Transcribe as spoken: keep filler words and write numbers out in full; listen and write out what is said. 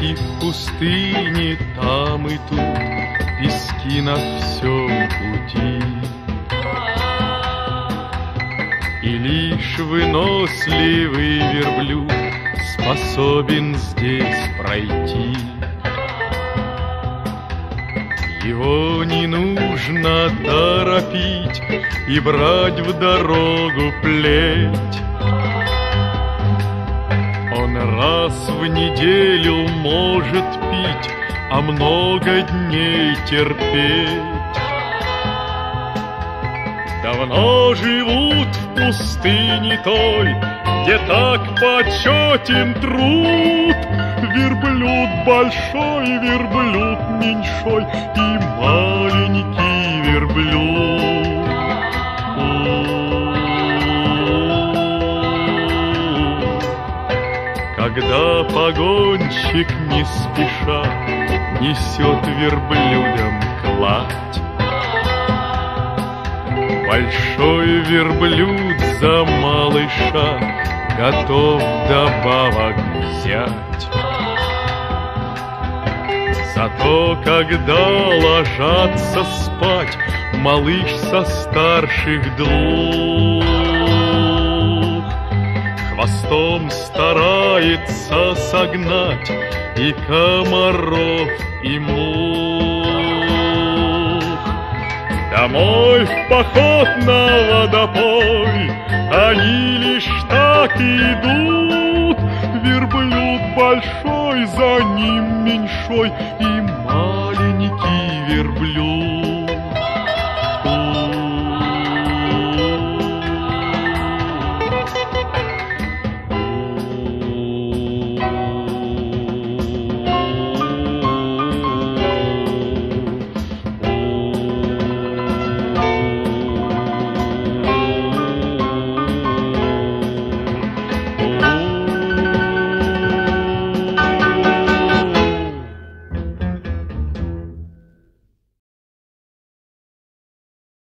И в пустыне там и тут пески на всем пути. И лишь выносливый верблюд способен здесь пройти. Его не нужно торопить и брать в дорогу плеть. Он раз в неделю может пить, а много дней терпеть. Давно живут в пустыне той, где так почетен труд. Верблюд большой, верблюд меньшой и маленький верблюд. Когда погонщик не спеша несет верблюдам кладь, большой верблюд за малыша готов добавок взять. Зато когда ложатся спать малыш со старших двух, хвостом старается согнать и комаров, и мух. Домой в поход на водопой они лишь так и идут. Верблюд большой, за ним меньшой и маленький верблюд.